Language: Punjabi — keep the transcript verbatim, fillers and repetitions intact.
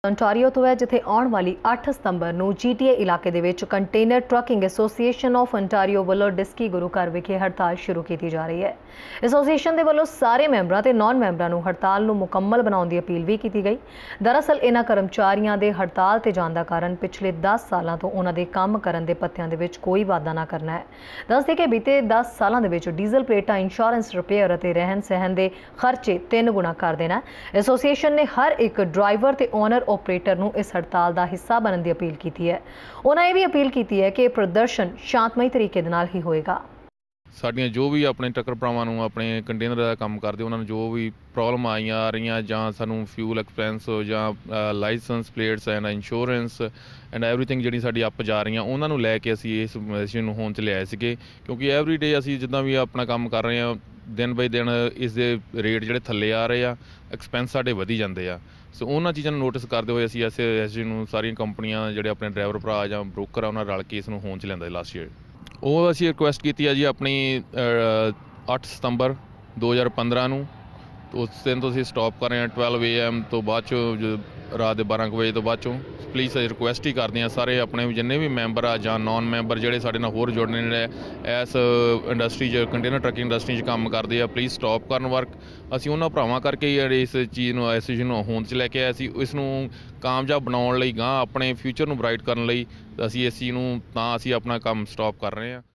ओंटारियो तो है जिथे आने वाली अठ सितंबर ਨੂੰ जीटीए इलाके ਦੇ ਵਿੱਚ container trucking association of Ontario ਵੱਲੋਂ ਡਿਸਕੀ ਗੁਰੂ ਘਰ ਵਿਖੇ ਹੜਤਾਲ ਸ਼ੁਰੂ ਕੀਤੀ ਜਾ ਰਹੀ ਹੈ। ਐਸੋਸੀਏਸ਼ਨ ਦੇ ਵੱਲੋਂ ਸਾਰੇ ਮੈਂਬਰਾਂ ਤੇ ਨਾਨ ਮੈਂਬਰਾਂ ਨੂੰ ਹੜਤਾਲ ਨੂੰ ਮੁਕੰਮਲ ਬਣਾਉਣ ਦੀ ਅਪੀਲ ਵੀ ਕੀਤੀ ਗਈ। ਦਰਅਸਲ ਇਹਨਾਂ ਕਰਮਚਾਰੀਆਂ ਦੇ ਹੜਤਾਲ ਤੇ ਜਾਣ ਦਾ ਕਾਰਨ ਪਿਛਲੇ ਦਸ ਸਾਲਾਂ ਤੋਂ ਉਹਨਾਂ ਦੇ ਕੰਮ ਕਰਨ ਦੇ ਪੱਤਿਆਂ ਦੇ ਵਿੱਚ ਕੋਈ ਵਾਧਾ ਨਾ ਕਰਨਾ ਹੈ। ਦੱਸਦੇ ਕਿ ਬੀਤੇ ਦਸ ਸਾਲਾਂ ਦੇ ਵਿੱਚ ਡੀਜ਼ਲ ਪਲੇਟਾਂ, ਇੰਸ਼ੋਰੈਂਸ, ਰਿਪੇਅਰ ਅਤੇ ਰਹਿਣ ਸਹਿਣ ਦੇ ਖਰਚੇ ਤਿੰਨ ਗੁਣਾ ਕਰ ਦੇਣਾ। ਐਸੋਸੀਏਸ਼ਨ ਨੇ ਹਰ ਇੱਕ ਡਰਾਈਵਰ ਤੇ ਓਨਰ ऑपरेटर ਨੂੰ ਇਸ ਹੜਤਾਲ ਦਾ ਹਿੱਸਾ ਬਣਨ ਦੀ ਅਪੀਲ ਕੀਤੀ ਹੈ। ਉਹਨਾਂ ਇਹ ਵੀ ਅਪੀਲ ਕੀਤੀ ਹੈ ਕਿ ਪ੍ਰਦਰਸ਼ਨ ਸ਼ਾਂਤਮਈ ਤਰੀਕੇ ਦੇ ਨਾਲ ਹੀ ਹੋਏਗਾ। ਸਾਡੀਆਂ ਜੋ ਵੀ ਆਪਣੇ ਟੱਕਰ ਭਰਾਵਾਂ ਨੂੰ ਆਪਣੇ ਕੰਟੇਨਰ ਦਾ ਕੰਮ ਕਰਦੇ ਉਹਨਾਂ ਨੂੰ ਜੋ ਵੀ ਪ੍ਰੋਬਲਮ ਆਈਆਂ ਆ ਰਹੀਆਂ ਜਾਂ ਸਾਨੂੰ ਫਿਊਲ ਐਕਸਪੈਂਸ ਜਾਂ licence plates and insurance and everything ਜਿਹੜੀ ਸਾਡੀ ਅੱਪ ਜਾ ਰਹੀਆਂ ਉਹਨਾਂ ਨੂੰ ਲੈ ਕੇ ਅਸੀਂ ਇਸ ਮੈਸੇਜ ਨੂੰ ਹੋਂਦ 'ਚ ਲਿਆਏ ਸੀਗੇ, ਕਿਉਂਕਿ ਐਵਰੀ ਡੇ ਅਸੀਂ ਜਿੱਦਾਂ ਵੀ ਆਪਣਾ ਕੰਮ ਕਰ ਰਹੇ ਹਾਂ ਦਿਨ ਬਾਈ ਦਿਨ ਇਸ ਦੇ ਰੇਟ ਜਿਹੜੇ ਥੱਲੇ ਆ ਰਹੇ ਆ, ਐਕਸਪੈਂਸ ਸਾਡੇ ਵਧੀ ਜਾਂਦੇ ਆ। ਸੋ ਉਹਨਾਂ ਚੀਜ਼ਾਂ ਨੂੰ ਨੋਟਿਸ ਕਰਦੇ ਹੋਏ ਅਸੀਂ ਐਸੇ ਐਸੇ ਨੂੰ ਸਾਰੀਆਂ ਕੰਪਨੀਆਂ ਜਿਹੜੇ ਆਪਣੇ ਡਰਾਈਵਰ ਭਰਾ ਜਾਂ ਬ੍ਰੋਕਰ ਆ ਉਹਨਾਂ ਰਲ ਕੇ ਇਸ ਨੂੰ ਹੋਂਦ 'ਚ ਲਿਆਂਦਾ ਲਾਸਟ ਈਅਰ। ਉਹ ਅਸੀਂ ਰਿਕੁਐਸਟ ਕੀਤੀ ਆ ਜੀ ਆਪਣੀ ਅੱਠ ਸਤੰਬਰ ਦੋ ਹਜ਼ਾਰ ਪੰਦਰਾਂ ਨੂੰ ਉਸ ਦਿਨ ਤੋਂ ਅਸੀਂ ਸਟਾਪ ਕਰ ਰਹੇ ਹਾਂ ਟਵੈਲਵ ਏ ਐਮ ਤੋਂ ਬਾਅਦ 'ਚੋਂ ਰਾਤ ਦੇ ਬਾਰਾਂ ਕੁ ਵਜੇ ਤੋਂ ਬਾਅਦ 'ਚੋਂ। ਪਲੀਜ਼ ਅਸੀਂ ਰਿਕੁਐਸਟ ਹੀ ਕਰਦੇ ਹਾਂ ਸਾਰੇ ਆਪਣੇ ਜਿੰਨੇ ਵੀ ਮੈਂਬਰ ਆ ਜਾਂ ਨੋਨ ਮੈਂਬਰ ਜਿਹੜੇ ਸਾਡੇ ਨਾਲ ਹੋਰ ਜੁੜਨੇ ਨੇ ਇਸ ਇੰਡਸਟਰੀ 'ਚ ਕੰਟੇਨਰ ਟਰੱਕਿੰਗ ਇੰਡਸਟਰੀ 'ਚ ਕੰਮ ਕਰਦੇ ਆ, ਪਲੀਜ਼ ਸਟਾਪ ਕਰਨ ਵਰਕ। ਅਸੀਂ ਉਹਨਾਂ ਭਰਾਵਾਂ ਕਰਕੇ ਹੀ ਇਸ ਚੀਜ਼ ਨੂੰ ਐਸੋਸੀਏਸ਼ਨ ਨੂੰ ਹੋਂਦ 'ਚ ਲੈ ਕੇ ਆਏ ਸੀ। ਇਸ ਨੂੰ ਕਾਮਯਾਬ ਬਣਾਉਣ ਲਈ ਗਾਂ ਆਪਣੇ ਫਿਊਚਰ ਨੂੰ ਬਰਾਈਟ ਕਰਨ ਲਈ ਅਸੀਂ ਇਸ ਚੀਜ਼ ਨੂੰ ਤਾਂ ਅਸੀਂ ਆਪਣਾ ਕੰਮ ਸਟਾਪ ਕਰ ਰਹੇ ਹਾਂ।